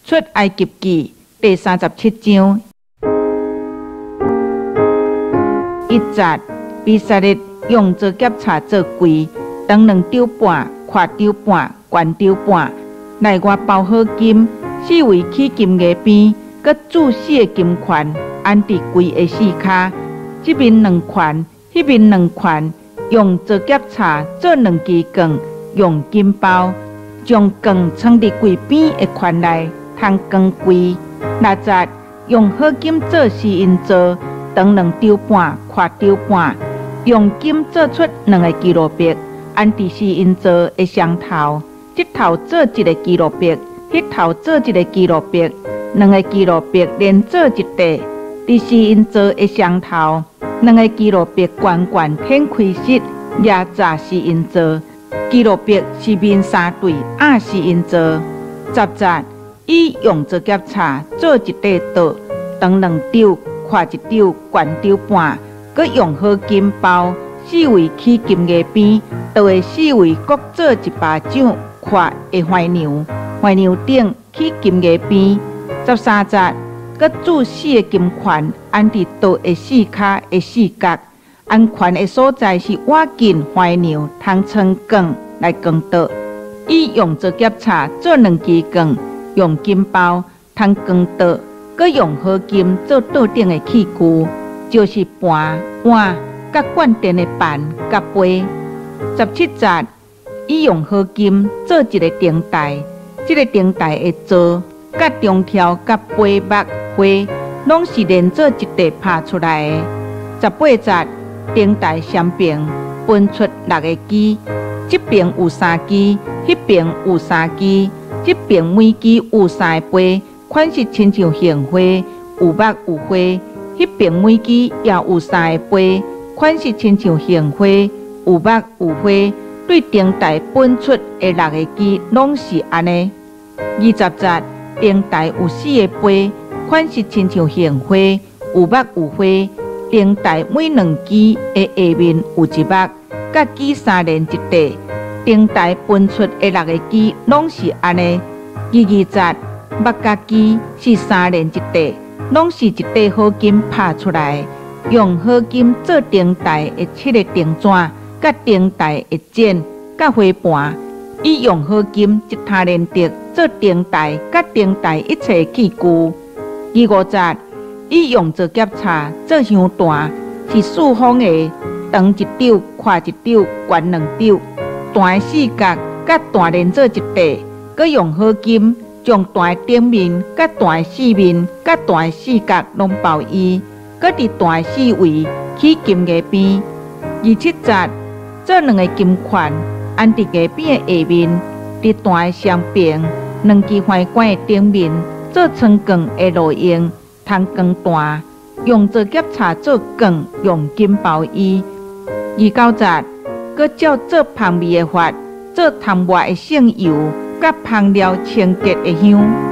出埃及記第37章。一節，以色列用做檢查做櫃，長2肘半，寬肘半，懸肘半，內外包好金，4圍起金額邊，佮注4個金環，安佇櫃的4骹，這邊2環，迄邊2環，用做檢查做2支槓，用金包，將槓藏佇櫃邊的環內，通光櫃。6節，用好金做絲因做。長2肘半，寬肘半，用金做出2個基路伯，安佇絲因做的雙頭，這頭做1個基路伯，迄頭做1個基路伯，2個基路伯連做一塊，佇絲因做的雙頭，2個基路伯懸懸天開室，壓榨絲因做，基路伯是面3對亞絲因做。10節，以用做檢查做一塊桌，長2肘。寬1肘，懸肘半，佮用好金包，4圍起金額邊，桌的4圍各做1巴掌寬的懷娘，懷娘頂起金額邊。13節，佮注4個金環，安佇桌的4骹的4角，安環的所在是瓦近懷娘，通稱槓來光桌。以用做檢查做2支槓，用金包通光桌。佮用好金做桌頂的器具，就是盤、碗、佮灌電的bàn、佮杯。17節，以用好金做一個燈台，這個燈台的座、佮中條、佮杯目花，攏是連做一塊拍出來的。18節，燈台雙邊分出6個支，這邊有3支，迄邊有3支，這邊每支有3個杯。款式親像杏花，有目有花；迄邊每支也有3個杯，款式親像杏花，有目有花。對燈台本出的6個支，攏是安尼。20節，燈台有4個杯，款式親像杏花，有目有花。燈台每2支的下面有一目，甲支3連一塊。燈台本出的6個支，攏是安尼。22節。目甲支是3連一塊，攏是一塊好金拍出來，用好金做燈台的7個燈轉，甲燈台的剪，甲花盤，以用好金一他連得做燈台，甲燈台一切器具。25節，以用做檢查做香壇，是四方的，長1肘，寬1肘，懸2肘，壇的4角甲壇連做一塊，佮用好金。將壇的頂面、甲壇的4面、甲壇的4角攏包伊，佮佇壇的4圍起金額邊。27節，做2個金環，安佇額邊的下面，佇壇的上邊，2支環管的頂面，做床槓的路用，通光壇，用做檢查做槓，用金包伊。29節，佮照做香味的法，做湯抹的聖油。甲香料清潔的香。